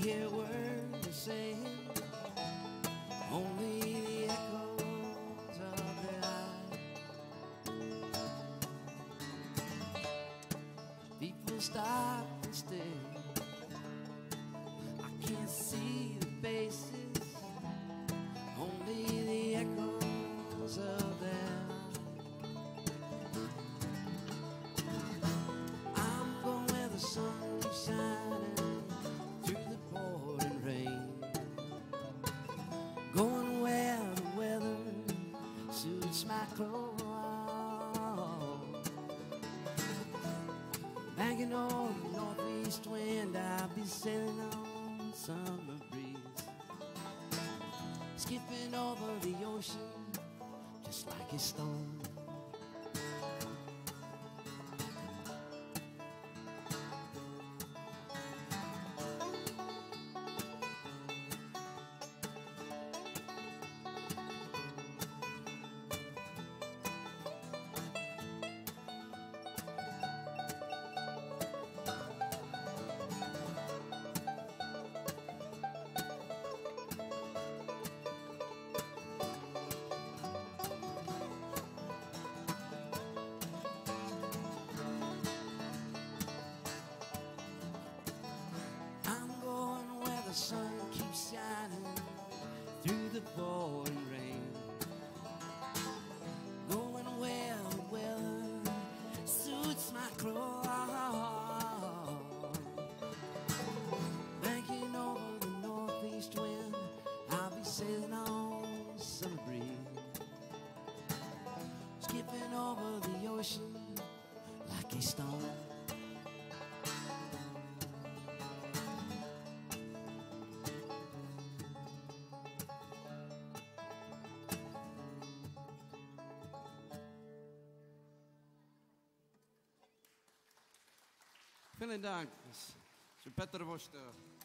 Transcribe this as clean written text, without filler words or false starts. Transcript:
hear words they're saying, only the echoes of their eyes. People stop and stare. I can't see the faces, only the echoes of their eyes. I'm going where the sun keeps shining through the pouring rain, going where the weather suits my clothes. Banking on the northeast wind, I'll be sailing on summer breeze, skipping over the ocean just like a stone. The sun keeps shining through the pouring rain, going where the weather suits my clothes. Banking over the northeast wind, I'll be sailing on summer breeze, skipping over the ocean like a stone. Vielen Dank, Peter Woster.